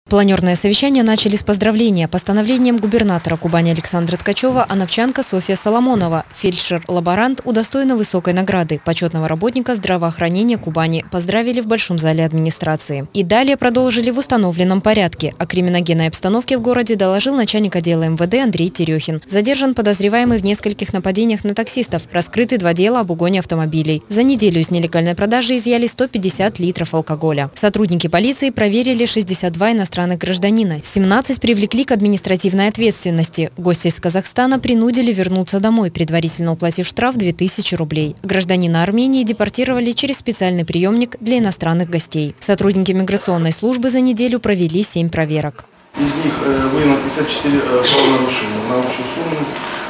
Планерное совещание начали с поздравления. Постановлением губернатора Кубани Александра Ткачева анапчанка Софья Соломонова, фельдшер-лаборант, удостоена высокой награды почетного работника здравоохранения Кубани. Поздравили в Большом зале администрации. И далее продолжили в установленном порядке. О криминогенной обстановке в городе доложил начальник отдела МВД Андрей Терехин. Задержан подозреваемый в нескольких нападениях на таксистов. Раскрыты 2 дела об угоне автомобилей. За неделю из нелегальной продажи изъяли 150 литров алкоголя. Сотрудники полиции проверили 62 иностранных гражданина. 17 привлекли к административной ответственности. Гостя из Казахстана принудили вернуться домой, предварительно уплатив штраф 2000 рублей. Гражданина Армении депортировали через специальный приемник для иностранных гостей. Сотрудники миграционной службы за неделю провели 7 проверок. Из них выявлено 54 правонарушения на общую сумму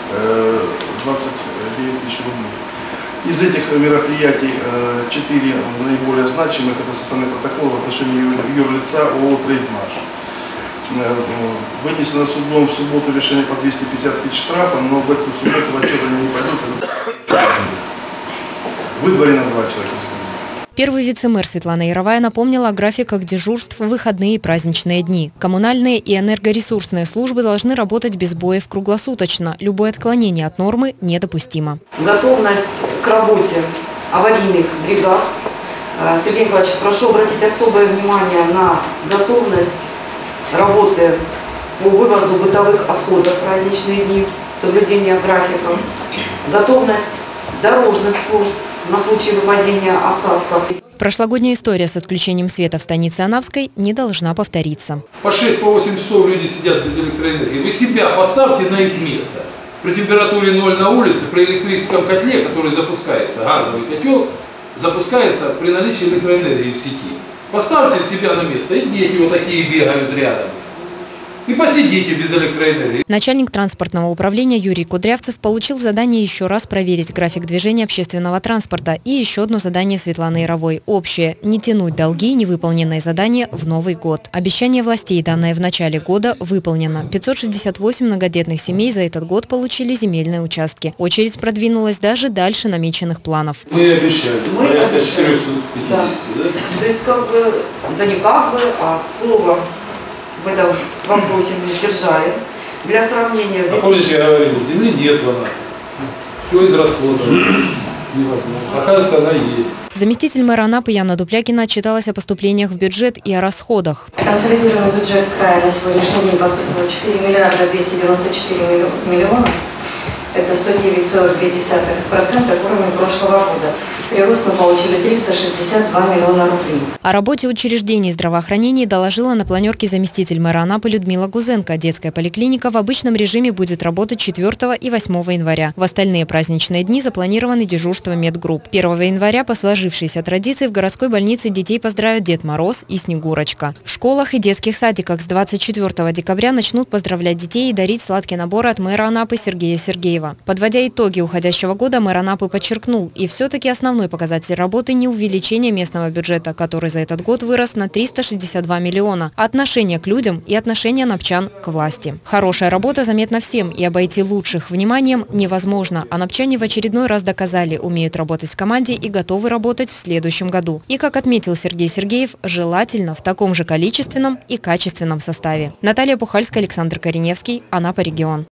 29 тысяч рублей. Из этих мероприятий 4 наиболее значимых – это составные протоколы в отношении юрлица ООО «Трейдмаш». Вынесено судом в субботу решение по 250 тысяч штрафа, но в эту субботу в отчет они не пойдут. Выдворено 2 человека. Первый вице-мэр Светлана Яровая напомнила о графиках дежурств в выходные и праздничные дни. Коммунальные и энергоресурсные службы должны работать без боев круглосуточно. Любое отклонение от нормы недопустимо. Готовность к работе аварийных бригад. Сергей Николаевич, прошу обратить особое внимание на готовность работы по вывозу бытовых отходов в праздничные дни, соблюдение графиков, готовность дорожных служб на случай выпадения осадков. Прошлогодняя история с отключением света в станице Анапской не должна повториться. По 6-8 часов люди сидят без электроэнергии. Вы себя поставьте на их место. При температуре 0 на улице, при электрическом котле, который запускается, газовый котел, запускается при наличии электроэнергии в сети. Поставьте себя на место, и дети вот такие бегают рядом. И посидите без электроэнергии. Начальник транспортного управления Юрий Кудрявцев получил задание еще раз проверить график движения общественного транспорта и еще одно задание Светланы Яровой. Общее – не тянуть долги и невыполненные задания в Новый год. Обещание властей, данное в начале года, выполнено. 568 многодетных семей за этот год получили земельные участки. Очередь продвинулась даже дальше намеченных планов. Мы обещали. Порядка 450, да? То есть слово в этом вопросе мы сдержали. Для сравнения... Помните, я говорил, земли нет в Анапе. Все израсходовано. Невозможно. Оказывается, она есть. Заместитель мэра Анапы Яна Дуплякина отчиталась о поступлениях в бюджет и о расходах. Консолидированный бюджет края на сегодняшний день поступило 4 миллиарда 294 миллиона. Это 109,2% к уровню прошлого года. Прирост мы получили 362 миллиона рублей. О работе учреждений здравоохранения доложила на планерке заместитель мэра Анапы Людмила Гузенко. Детская поликлиника в обычном режиме будет работать 4 и 8 января. В остальные праздничные дни запланированы дежурства медгрупп. 1 января по сложившейся традиции в городской больнице детей поздравят Дед Мороз и Снегурочка. В школах и детских садиках с 24 декабря начнут поздравлять детей и дарить сладкие наборы от мэра Анапы Сергея Сергеева. Подводя итоги уходящего года, мэр Анапы подчеркнул, и все-таки основной показатель работы не увеличение местного бюджета, который за этот год вырос на 362 миллиона, а отношение к людям и отношение анапчан к власти. Хорошая работа заметна всем, и обойти лучших вниманием невозможно. Анапчане в очередной раз доказали, умеют работать в команде и готовы работать в следующем году. И, как отметил Сергей Сергеев, желательно в таком же количественном и качественном составе. Наталья Пухальская, Александр Кореневский, Анапа регион.